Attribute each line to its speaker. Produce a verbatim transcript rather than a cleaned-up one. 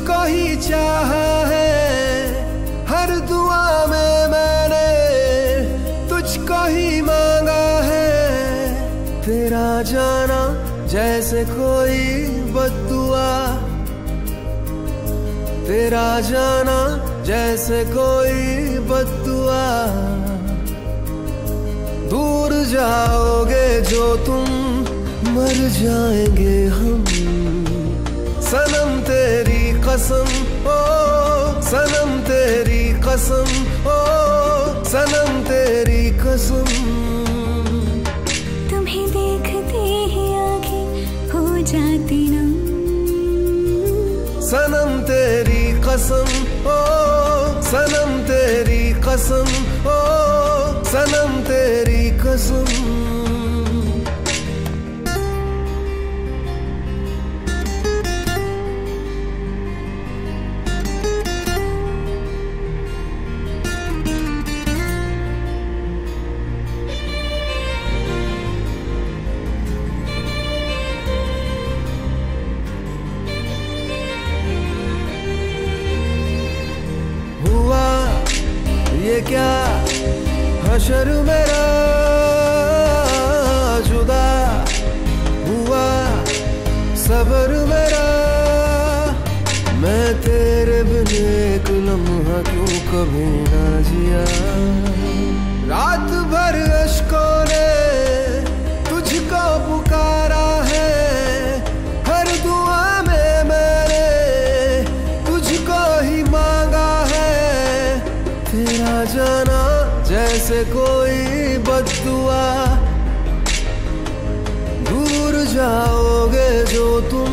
Speaker 1: तुझको ही चाहा है, हर दुआ में मैंने तुझको ही मांगा है। तेरा जाना जैसे कोई बद्दुआ, तेरा जाना जैसे कोई बद्दुआ। दूर जाओगे जो तुम, मर जाएंगे हम। सनम तेरी कसम, ओ सनम तेरी कसम, ओ सनम तेरी कसम।
Speaker 2: तुम्हें देखते ही आंखें हो जाती नम।
Speaker 1: सनम तेरी कसम, ओ सनम तेरी कसम, ओ सनम तेरी कसम। हुआ ये क्या हशर मेरा, जुदा हुआ सबर मेरा। मैं तेरे बिन एक लम्हा क्यों कभी ना जिया। रात भर अश्कों ने तुझको पुकारा है, हर दुआ में मैंने तुझको ही मांगा है। तेरा जाना जैसे कोई बद्दुआ, दूर जाओगे जो तुम,